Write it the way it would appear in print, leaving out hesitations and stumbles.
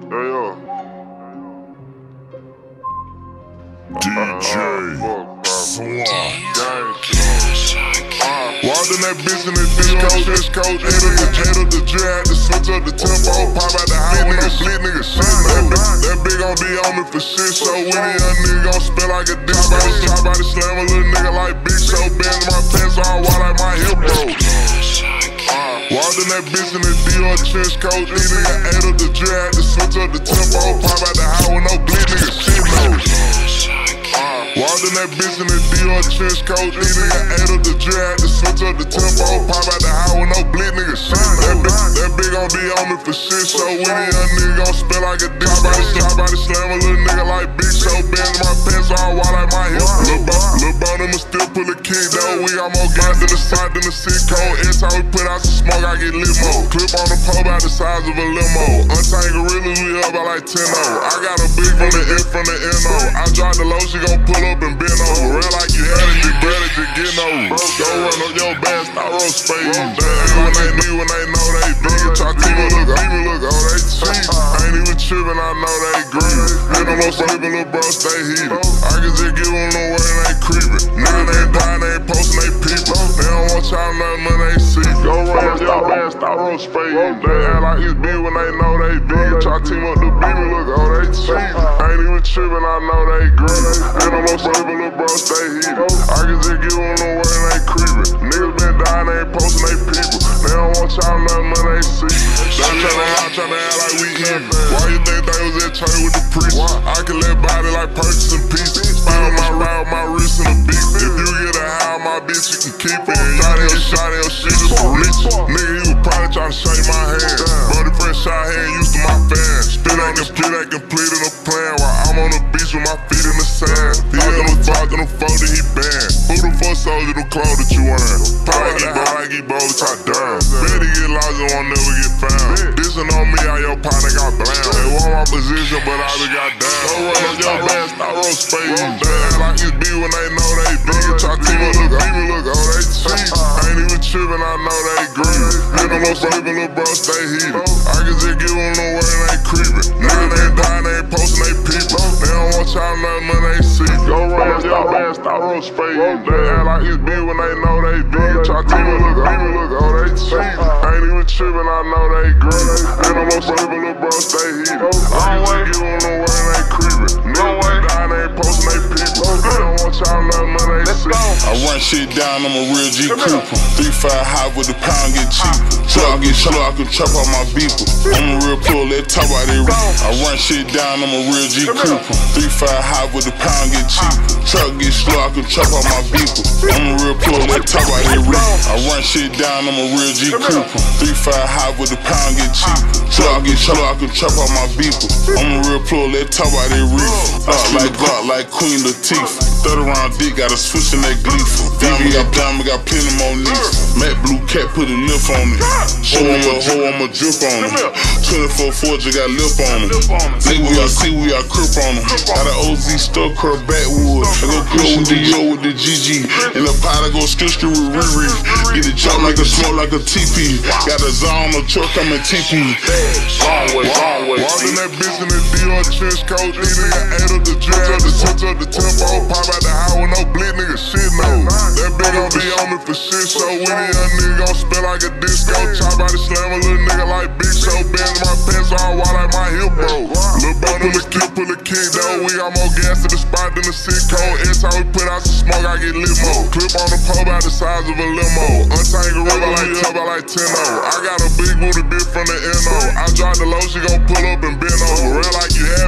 DJ Slott. Walked in that bitch in the trench coat, head of the jet, had to switch up the tempo, pop out the house with no split nigga shit. That bitch gon' be on me for shit, so when a young nigga gon' spell like a disco, chop out the slam a little nigga like Big Show, bend my pants all wild like my hip roll. Walked in that bitch in the trench coat, nigga ate up the jet, had to switch up the tempo, pop out the house with no split nigga shit, no. Walked in that bitch in the trench coat, nigga ate up the jet, had to switch up the tempo, pop out the house with no split nigga shit. That bitch gon' be on me for shit, so when a young nigga gon' spell like a disco, chop out the slam a little nigga like Big Show, bend my pants all wild like my hip. Lil' Bone I'ma still pull a key though, we got more gas than the side than the sick code. Every time we put out some smoke, I get lit more. Clip on the pole about the size of a limo. Untangle gorillas, we up by like 10-0. I got a big from the F from the N-O. I drop the low, she gon' pull up and bend over. Real like you had it, you better just get over. Go run up your bad style, roll spade. They act like they me when they know they big. Try to look, oh they cheap. Ain't even trippin', I know they green. Ain't no more slippin', little bro, stay heated. I can just give them the word and they creepin'. Niggas they ain't dying, they ain't postin', they people. They don't want y'all nothing when they see. Go run up your bad style, roll spade. They act like it's big when they know they big. Try to team up the beam and look, oh they cheap. Ain't even trippin', I know they green. Ain't no more slippin', little bro, stay heated. I can just give them the word and they creepin'. Niggas been dying, they ain't postin', they people. They don't want y'all nothing when they see. They tryna act like we even. Why you think they was at church with the priest? I can let body like purchase and pieces. Spine on my ride, my wrist and a beat. If you get a high, my bitch, you can keep it. Shot hell, shit just for rich. Nigga, he was probably tryna shake my hand. Brody friend shot hand, used to my fan. Spit on the split, I completed a plan. While I'm on the beach with my feet in the sand. The other was barked on the fold that he banned. Who the fuck sold you the clothes that you wearing? Probably like he bold, try dumb. Bet he get lost and won't never get found. Dissing on me, how your partner got blam. They want my position, but I been got down. Go run up your bad style, roll spade. They act like it's big when they know they big. Try to look, oh they cheap. Ain't even trippin', I know they green. Ain't no more slippin', little bro, stay heated. I can just give them the word and they creepin'. Niggas ain't dying, they ain't postin', they people. They don't want y'all nothing when they see. Go run up your bad style, roll spade. They act like it's big when they know they big. Try to look, oh they cheap. Ain't even trippin', I know they green. Ain't no more slippin', little bro, stay heated. I can just give them the word and they creepin'. Niggas ain't dying, they ain't postin', they people. They don't want y'all nothing when they see. I run shit down, I'm a real G Cooper. 3-5 high with the pound get cheaper. So I get slow, I can chop out my beeper. I'm a real pro, let talk about it. I run shit down, I'm a real G Cooper. 3-5 high with the pound get cheaper. Truck get slow, I can chop out my beeper. I'm a real pro, let talk about it. I run shit down, I'm a real G Cooper. 3-5 high with the pound get cheaper. So I get slow, I can chop out my beeper. I'm a real pro, let talk about it. Glock like Queen Latifah. 30-round dick, got a switch in that gleeful. Diamond got plenty more knees. Matte blue cat put a lip on it. Show him a hoe, I'ma drip on him. 24 Forger got lip on him. See we got crip on him. Got an OZ stuck her backwood. I go close with the yo with the GG. In the pot I go skip with Riri. Get it jump like a smoke like a TP. Got a zone on the truck, I'm a TP. Walked in that bitch in the trench coat, nigga ate up the jet, had to switch up the tempo, pop out the house with no blit nigga shit, no. That bitch gon' be on me for shit, so when a young nigga gon' spell like a disco, chop out the slam a little nigga like Big Show, bend my pants all wild like my hip bro. Lil' Bone I'ma still pull a key though, we got more gas in the spot than the sick code. Every time we put out some smoke, I get lit more. Clip on the pole about the size of a limo. Untangle gorilla like 10-0. I got a big booty bitch from the N-O. I drop the low, she gon' pull up and bend over. Real like you had